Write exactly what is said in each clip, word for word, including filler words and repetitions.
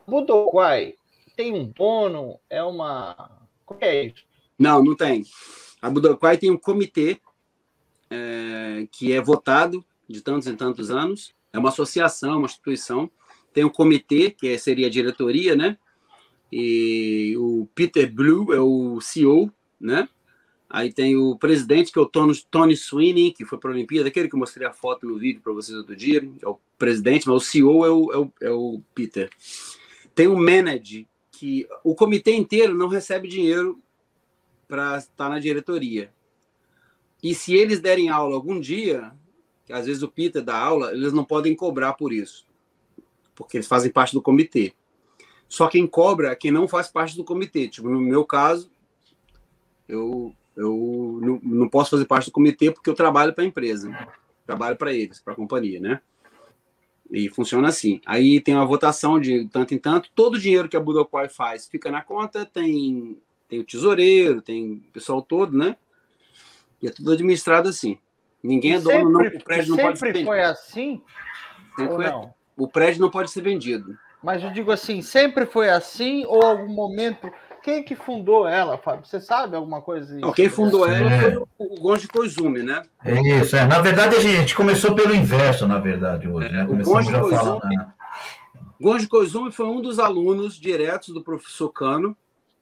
Budokwai tem um dono? É uma... Como é isso? Não, não tem. A Budokwai tem um comitê é, que é votado de tantos em tantos anos. É uma associação, uma instituição. Tem um comitê, que seria a diretoria, né? E o Peter Blue é o C E O, né? Aí tem o presidente, que é o Tony, Tony Sweeney, que foi para a Olimpíada, aquele que eu mostrei a foto no vídeo para vocês outro dia, é o presidente, mas o C E O é o, é o, é o Peter. Tem o manager, que o comitê inteiro não recebe dinheiro para estar na diretoria. E se eles derem aula algum dia, que às vezes o Peter dá aula, eles não podem cobrar por isso, porque eles fazem parte do comitê. Só quem cobra é quem não faz parte do comitê. Tipo, no meu caso, eu... Eu não, não posso fazer parte do comitê porque eu trabalho para a empresa, trabalho para eles, para a companhia, né? E funciona assim. Aí tem uma votação de tanto em tanto, todo o dinheiro que a Budokwai faz fica na conta, tem, tem o tesoureiro, tem o pessoal todo, né? E é tudo administrado assim. Ninguém é dono, não, o prédio não pode ser vendido. Sempre foi assim? Sempre foi assim. O prédio não pode ser vendido. Mas eu digo assim, sempre foi assim ou algum momto... Quem que fundou ela, Fábio? Você sabe alguma coisa? Não, quem fundou ela é. foi o Gonji Koizumi, né? É isso, é. Na verdade, a gente começou pelo inverso, na verdade, hoje, é, né? Começamos o Gonji Koizumi, né? Gonji Koizumi foi um dos alunos diretos do professor Kano.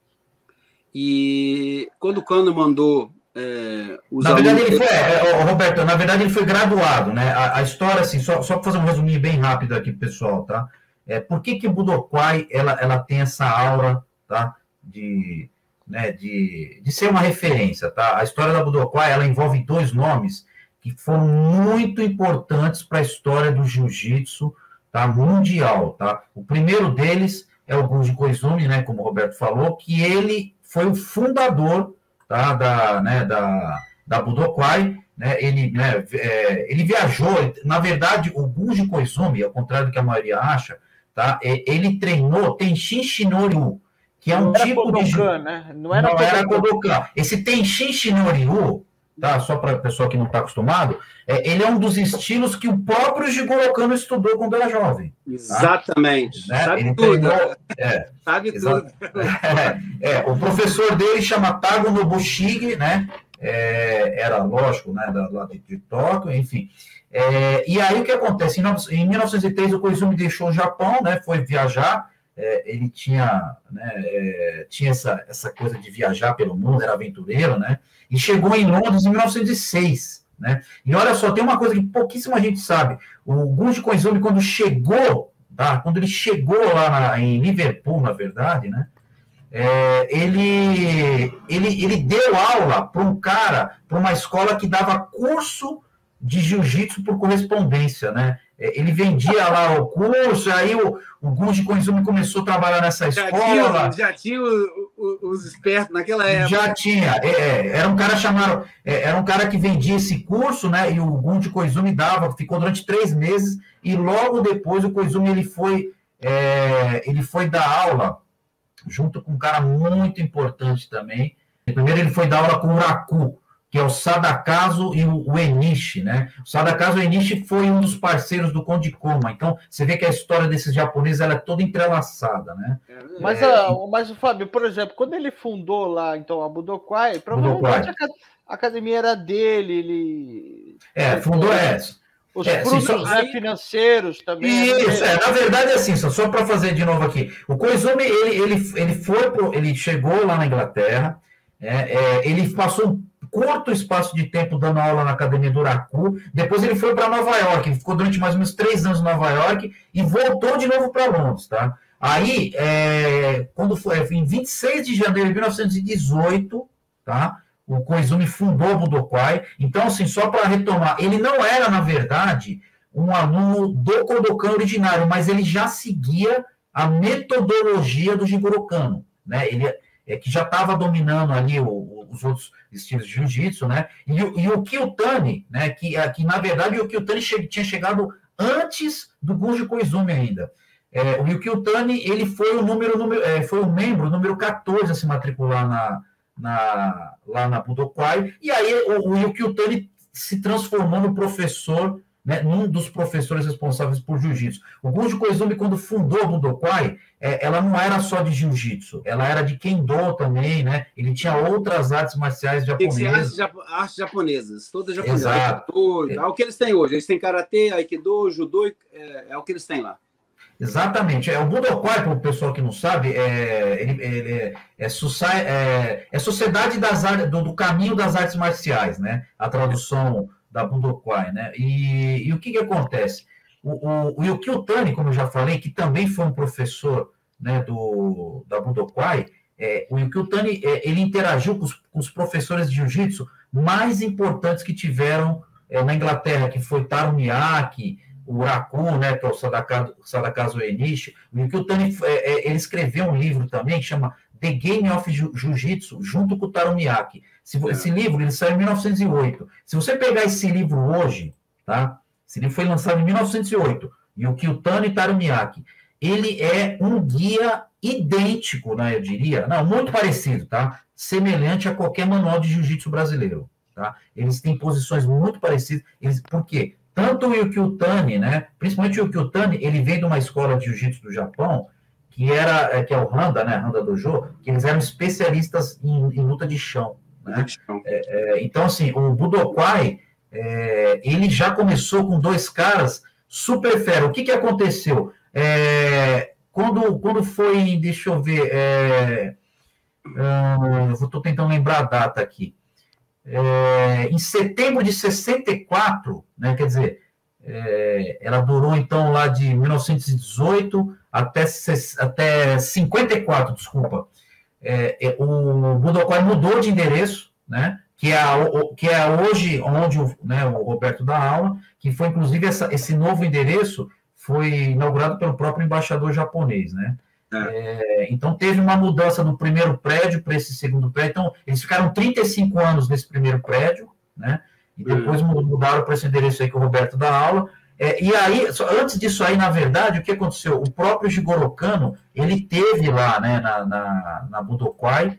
E quando o Kano mandou é, os na alunos... verdade, ele foi, é, Roberto, na verdade, ele foi graduado, né? A, a história, assim, só, só para fazer um resuminho bem rápido aqui, pessoal, tá? É, por que que Budokwai, ela, ela tem essa aura, tá? De, né, de, de ser uma referência, tá? A história da Budokwai, ela envolve dois nomes que foram muito importantes para a história do jiu-jitsu, tá? Mundial, tá? O primeiro deles é o Gonji Koizumi, né, como o Roberto falou, que ele foi o fundador, tá, da, né, da, da Budokwai, né? Ele, né, é, ele viajou, na verdade, o Gonji Koizumi, ao contrário do que a maioria acha, tá? Ele treinou Tenshin Shinryu, que é um não era tipo Kodokan, de... né? Não era, não era Kodokan. Esse Tenshin Shinryu, tá? Só para a pessoa que não está acostumado, é, ele é um dos estilos que o próprio Jigoro Kano estudou quando era jovem. Tá? Exatamente. Né? Sabe ele tudo. Treinou, é, Sabe exa... tudo. É, é, o professor dele chama Tago Nobushige, né? É, era, lógico, né? Da, lá de, de Tóquio, enfim. É, e aí o que acontece? Em, em mil novecentos e três, o Koizumi deixou o Japão, né? Foi viajar. É, ele tinha, né, é, tinha essa, essa coisa de viajar pelo mundo, era aventureiro, né? E chegou em Londres em mil novecentos e seis, né? E olha só, tem uma coisa que pouquíssima gente sabe. O Gonji Koizumi, quando chegou, tá? Quando ele chegou lá na, em Liverpool, na verdade, né? É, ele, ele, ele deu aula para um cara, para uma escola que dava curso de jiu-jitsu por correspondência, né? Ele vendia lá o curso, aí o, o Gonji Koizumi começou a trabalhar nessa já escola. Tinha, já tinha o, o, os espertos naquela época. Já tinha. É, era um cara chamado... É, era um cara que vendia esse curso, né? E o Gonji Koizumi dava, ficou durante três meses, e logo depois o Koizumi ele foi, é, ele foi dar aula, junto com um cara muito importante também. Primeiro ele foi dar aula com o Uraku, que é o Sadakazu e o Enishi, né? O Sadakazu e o Enishi foi um dos parceiros do Conde Koma. Então, você vê que a história desses japoneses ela é toda entrelaçada, né? Mas, é, a, mas, Fábio, por exemplo, quando ele fundou lá, então, a Budokwai, provavelmente Budokwai. A academia era dele, ele... É, fundou essa. Os é, frutos assim, só... né, financeiros também. Isso, é, na verdade é assim, só, só para fazer de novo aqui. O Koizumi, ele, ele, ele, foi pro, ele chegou lá na Inglaterra, é, é, ele passou um curto espaço de tempo dando aula na academia do Uraku, depois ele foi para Nova York, ele ficou durante mais ou menos três anos em Nova York e voltou de novo para Londres, tá? Aí, é, quando foi, em vinte e seis de janeiro de mil novecentos e dezoito, tá? O Koizumi fundou o Budokwai. Então, assim, só para retomar, ele não era, na verdade, um aluno do Kodokan originário, mas ele já seguia a metodologia do Jigoro Kano, né? Ele é que já estava dominando ali o, os outros estilos de jiu-jitsu, né? E, e o Kyutani, né? Que, que, na verdade, o Kyutani che, tinha chegado antes do Gonji Koizumi ainda. É, o Kyutani, ele foi o número, número é, foi o membro número quatorze a se matricular na, na, lá na Budokwai, e aí o, o Kyutani se transformou no professor, né, num dos professores responsáveis por jiu-jitsu. O Gunji Koizumi, quando fundou o Budokwai, é, ela não era só de jiu-jitsu, ela era de kendo também, né? Ele tinha outras artes marciais japonesas. Artes, artes japonesas, todas japonesas. Exato. Aikido, é o que eles têm hoje. Eles têm karatê, aikido, judô, é, é o que eles têm lá. Exatamente. É, o Budokwai, para o pessoal que não sabe, é, ele, ele é, é, é, é Sociedade das Artes, do, do Caminho das Artes Marciais, né? A tradução da Budokwai, né? E, e o que, que acontece? O, o, o Yukio Tani, como eu já falei, que também foi um professor, né, do, da Budokwai, é, o Yukio Tani, é, ele interagiu com os, com os professores de jiu-jitsu mais importantes que tiveram é, na Inglaterra, que foi Taro Miyake, o Rakun, né, que é o Sadakazu, Sadakazu Enishi. O Yukio Tani, é, é, ele escreveu um livro também que chama The Game of Jiu-Jitsu, junto com o Taro Miyake. Se, é. Esse livro ele saiu em mil novecentos e oito. Se você pegar esse livro hoje, tá? Esse livro foi lançado em mil novecentos e oito, Yukio Tani e Taro Miyake. Ele é um guia idêntico, né, eu diria, não, muito parecido, tá? Semelhante a qualquer manual de jiu-jitsu brasileiro, tá? Eles têm posições muito parecidas. Eles, por quê? Tanto o Yukio Tani, né, principalmente o Yukio Tani, ele veio de uma escola de jiu-jitsu do Japão, que, era, que é o Handa, né, Handa Dojo, que eles eram especialistas em, em luta de chão, né? É, é, então, assim, o Budokwai, é, ele já começou com dois caras super fera. O que, que aconteceu? É, quando, quando foi, deixa eu ver, é, é, eu estou tentando lembrar a data aqui. É, em setembro de sessenta e quatro, né, quer dizer, é, ela durou então lá de mil novecentos e dezoito até, até cinquenta e quatro, desculpa. É, é, o Budokwai mudou de endereço, né, que é, o, que é hoje onde o, né, o Roberto dá aula, que foi inclusive essa, esse novo endereço foi inaugurado pelo próprio embaixador japonês, né? É. É, então, teve uma mudança do primeiro prédio para esse segundo prédio. Então, eles ficaram trinta e cinco anos nesse primeiro prédio, né? E depois uhum. mudaram para esse endereço aí que o Roberto dá aula. É, e aí, só, antes disso aí, na verdade, o que aconteceu? O próprio Jigoro Kano, ele teve lá, né, na, na, na Budokwai,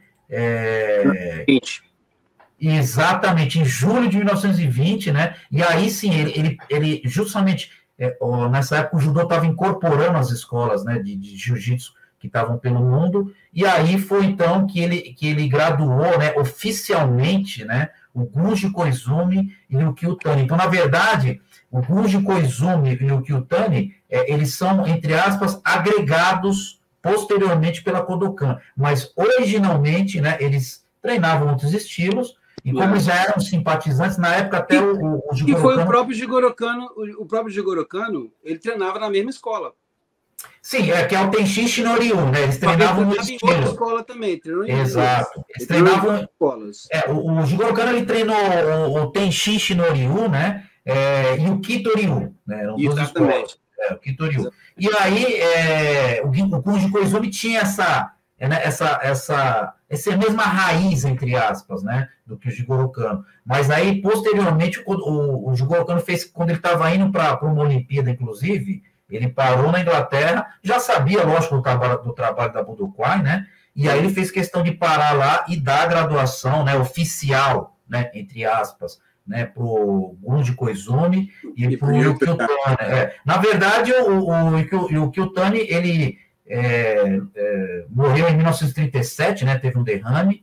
é, exatamente, em julho de mil novecentos e vinte, né? E aí, sim, ele, ele, ele justamente, é, ó, nessa época, o judô estava incorporando as escolas, né, de, de jiu-jitsu que estavam pelo mundo, e aí foi, então, que ele, que ele graduou, né, oficialmente, né, o Gunji Koizumi e o Yukio Tani. Então, na verdade, o Gunji Koizumi e o Yukio Tani, é, eles são, entre aspas, agregados posteriormente pela Kodokan, mas originalmente, né, eles treinavam outros estilos, e como eles já eram simpatizantes, na época até e, o, o Jigoro Kano... E foi o próprio Jigoro Kano, o, o próprio Jigoro Kano, ele treinava na mesma escola. Sim, é que é o Tenshin Shinryu, né? Eles treinavam no estilo. Em outra escola também, treinou em Exato. Eles treinavam em escolas. É, o, o Jigoro Kano, ele treinou o, o Tenshin Shinryu, né? É, e o Kitoryu, né? Eram duas escolas. É, o Kitoryu. E aí, é, o, o Gunji Koizumi tinha essa, né, essa, essa, essa mesma raiz, entre aspas, né? Do que o Jigoro Kano. Mas aí, posteriormente, o, o, o Jigoro Kano fez, quando ele estava indo para uma Olimpíada, inclusive, ele parou na Inglaterra, já sabia, lógico, do trabalho, do trabalho da Budokwai, né? E aí ele fez questão de parar lá e dar a graduação, né, oficial, né, entre aspas, né, para o Gunji Koizumi e para o Yukio Tani. É, na verdade, o, o, o Yukio Tani, ele é, é, morreu em mil novecentos e trinta e sete, né, teve um derrame,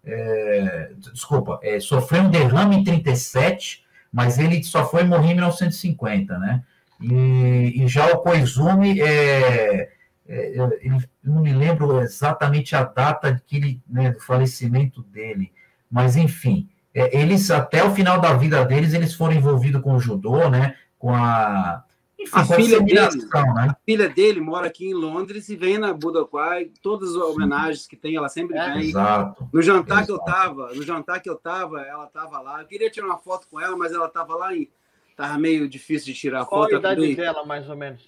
é, desculpa, é, sofreu um derrame em trinta e sete, mas ele só foi morrer em mil novecentos e cinquenta, né? E, e já o Koizumi, é, é, eu, eu não me lembro exatamente a data que ele, né, do falecimento dele, mas enfim, é, eles até o final da vida deles, eles foram envolvidos com o judô, né, com a... Enfim, a, filha dele, né? a filha dele mora aqui em Londres e vem na Budokwai, todas as homenagens que tem, ela sempre é, vem. Exato. No jantar exato. que eu tava, no jantar que eu tava, ela tava lá. Eu queria tirar uma foto com ela, mas ela tava lá em Tava meio difícil de tirar Qual foto. Qual a idade bem... dela, mais ou menos?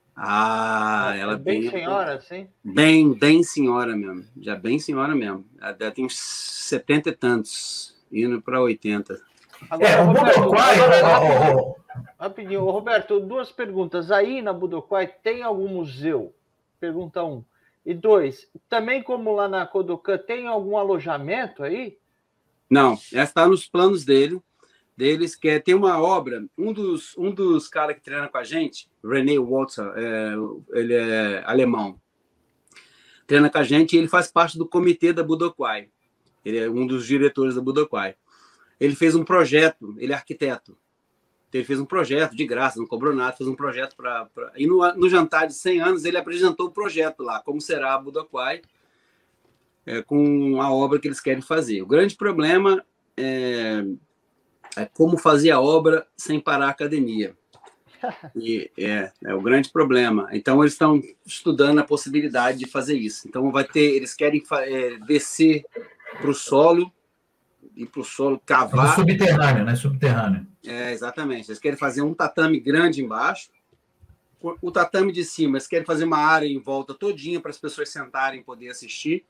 Ah, é, ela é bem tem... senhora, assim? Bem, bem senhora mesmo. Já bem senhora mesmo. Ela tem uns setenta e tantos, indo para oitenta. Agora, é, o Roberto, Budokwai... Agora, rapidinho, rapidinho, Roberto, duas perguntas. Aí na Budokwai tem algum museu? Pergunta um. E dois, também como lá na Kodokan, tem algum alojamento aí? Não, essa está nos planos dele. deles, que é, tem uma obra, um dos, um dos caras que treina com a gente, René Walter, é, ele é alemão, treina com a gente e ele faz parte do comitê da Budokwai. Ele é um dos diretores da Budokwai. Ele fez um projeto, ele é arquiteto. Ele fez um projeto de graça, não cobrou nada, fez um projeto para... Pra... E no, no jantar de cem anos, ele apresentou o projeto lá, como será a Budokwai, é, com a obra que eles querem fazer. O grande problema é, é como fazer a obra sem parar a academia. E é, é o grande problema. Então, eles estão estudando a possibilidade de fazer isso. Então, vai ter, eles querem é, descer para o solo, ir para o solo, cavar. É subterrâneo, né? Subterrâneo. É, exatamente. Eles querem fazer um tatame grande embaixo. O tatame de cima, eles querem fazer uma área em volta todinha para as pessoas sentarem e poder assistir.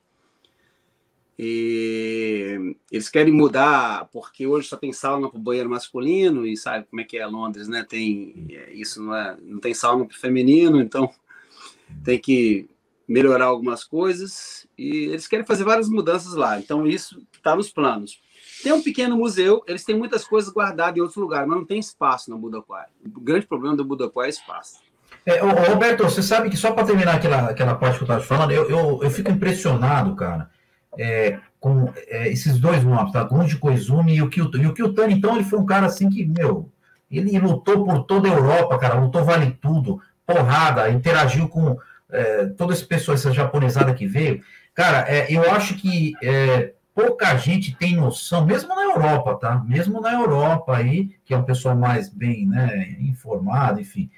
E eles querem mudar, porque hoje só tem sauna para o banheiro masculino, e sabe como é que é Londres, né? Tem, isso não, é, não tem sauna para o feminino, então tem que melhorar algumas coisas. E eles querem fazer várias mudanças lá. Então, isso está nos planos. Tem um pequeno museu, eles têm muitas coisas guardadas em outros lugares, mas não tem espaço na Budokwai. O grande problema do Budokwai é espaço. É, ô, Roberto, você sabe que só para terminar aquela, aquela parte que eu estava te falando, eu, eu, eu fico impressionado, cara, é, com é, esses dois nomes, tá? Gunji Koizumi e o Kyutani. E o Kyutani, então, ele foi um cara assim que, meu, ele lutou por toda a Europa, cara, lutou vale tudo, porrada, interagiu com é, todo esse pessoal, essa japonesada que veio. Cara, é, eu acho que é, pouca gente tem noção, mesmo na Europa, tá? Mesmo na Europa aí, que é um pessoal mais bem, né, informado, enfim.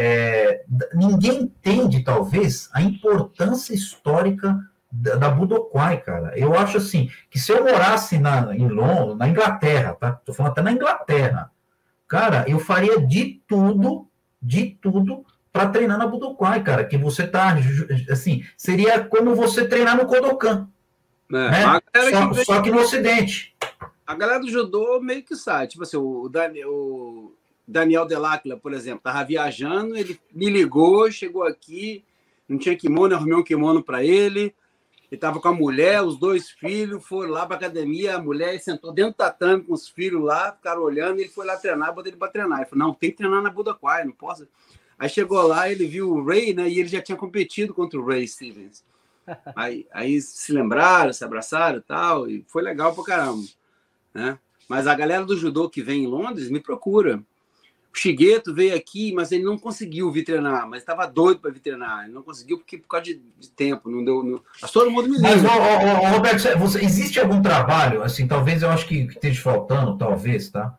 É, ninguém entende, talvez, a importância histórica da, da Budokwai, cara. Eu acho assim, que se eu morasse na, em Londres, na Inglaterra, tá? Tô falando até na Inglaterra, cara, eu faria de tudo, de tudo para treinar na Budokwai, cara, que você tá, assim, seria como você treinar no Kodokan, é, né? Só, que... só que no Ocidente. A galera do judô meio que sabe, tipo assim, o Daniel... O... Daniel Delacqua, por exemplo, estava viajando, ele me ligou, chegou aqui, não tinha kimono, eu arrumei um kimono para ele, ele estava com a mulher, os dois filhos, foram lá para a academia, a mulher sentou dentro do tatame com os filhos lá, ficaram olhando, ele foi lá treinar, botei ele para treinar. Ele falou, não, tem que treinar na Budokwai, não posso. Aí chegou lá, ele viu o Ray, né, e ele já tinha competido contra o Ray Stevens. Aí, aí se lembraram, se abraçaram e tal, e foi legal pra caramba, né? Mas a galera do judô que vem em Londres me procura. O Shigeto veio aqui, mas ele não conseguiu vir treinar, mas estava doido para vir treinar. Ele não conseguiu porque por causa de, de tempo, não deu. Não... Mas todo mundo me liga. Mas, ô, ô, ô, Roberto, você, existe algum trabalho, assim, talvez eu acho que, que esteja faltando, talvez, tá?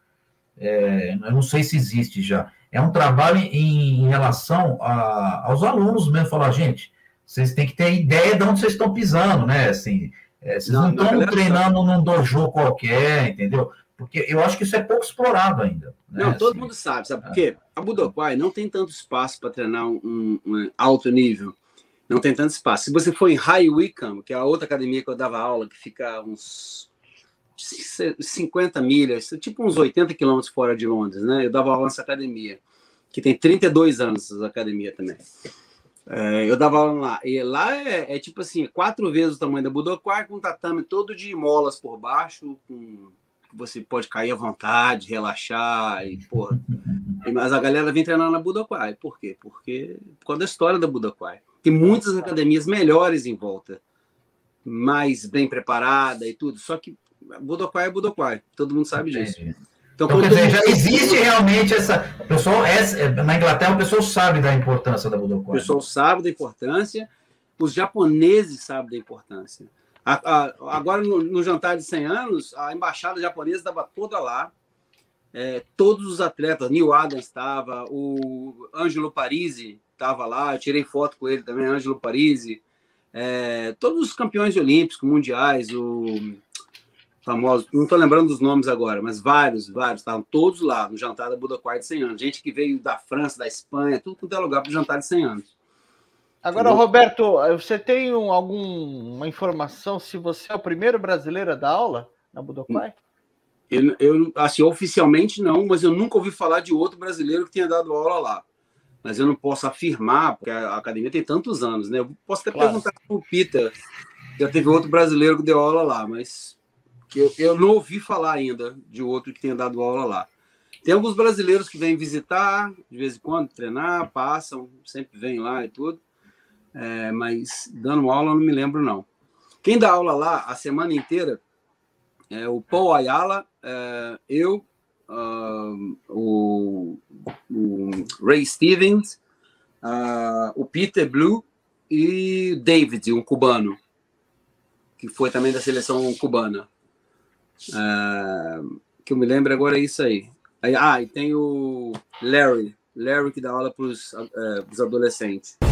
É, eu não sei se existe já. É um trabalho em, em relação a, aos alunos mesmo, falar, gente, vocês têm que ter ideia de onde vocês estão pisando, né? Assim, é, vocês não, não estão treinando num dojo qualquer, entendeu? Porque eu acho que isso é pouco explorado ainda. Né? Não, todo assim, mundo sabe, sabe por quê? A Budokwai não tem tanto espaço para treinar um, um, um alto nível. Não tem tanto espaço. Se você for em High Wycombe, que é a outra academia que eu dava aula, que fica uns cinquenta milhas, tipo uns oitenta quilômetros fora de Londres, né? Eu dava aula nessa academia, que tem trinta e dois anos essa academia também. É, eu dava aula lá. E lá é, é tipo assim, quatro vezes o tamanho da Budokwai, com um tatame todo de molas por baixo, com... você pode cair à vontade, relaxar, e, porra. Mas a galera vem treinar na Budokwai. Por quê? Porque por causa da história da Budokwai. Tem muitas academias melhores em volta, mais bem preparada e tudo, só que a Budokwai é Budokwai, todo mundo sabe disso. Então, então quer dizer, já existe realmente essa... O pessoal, na Inglaterra, o pessoal sabe da importância da Budokwai. O pessoal sabe da importância, os japoneses sabem da importância. A, a, agora, no, no jantar de cem anos, a embaixada japonesa estava toda lá. É, todos os atletas, Neil Adams estava, o Ângelo Parisi estava lá, eu tirei foto com ele também, Ângelo Parisi. É, todos os campeões olímpicos, mundiais, o famoso, não estou lembrando dos nomes agora, mas vários, vários, estavam todos lá no jantar da Budokwai de cem anos. Gente que veio da França, da Espanha, tudo quanto é lugar para o jantar de cem anos. Agora, Roberto, você tem um, alguma informação se você é o primeiro brasileiro a dar aula na Budokwai? Eu, eu, assim, oficialmente não, mas eu nunca ouvi falar de outro brasileiro que tenha dado aula lá. Mas eu não posso afirmar, porque a academia tem tantos anos, né? Eu posso até claro. perguntar para o Peter, já teve outro brasileiro que deu aula lá, mas que eu, eu não ouvi falar ainda de outro que tenha dado aula lá. Tem alguns brasileiros que vêm visitar, de vez em quando, treinar, passam, sempre vêm lá e tudo. É, mas dando aula eu não me lembro, não. Quem dá aula lá a semana inteira é o Paul Ayala, é, eu, uh, o, o Ray Stevens, uh, o Peter Blue e David, um cubano, que foi também da seleção cubana. Uh, que eu me lembro agora é isso aí. aí ah, e tem o Larry, Larry que dá aula para os uh, adolescentes.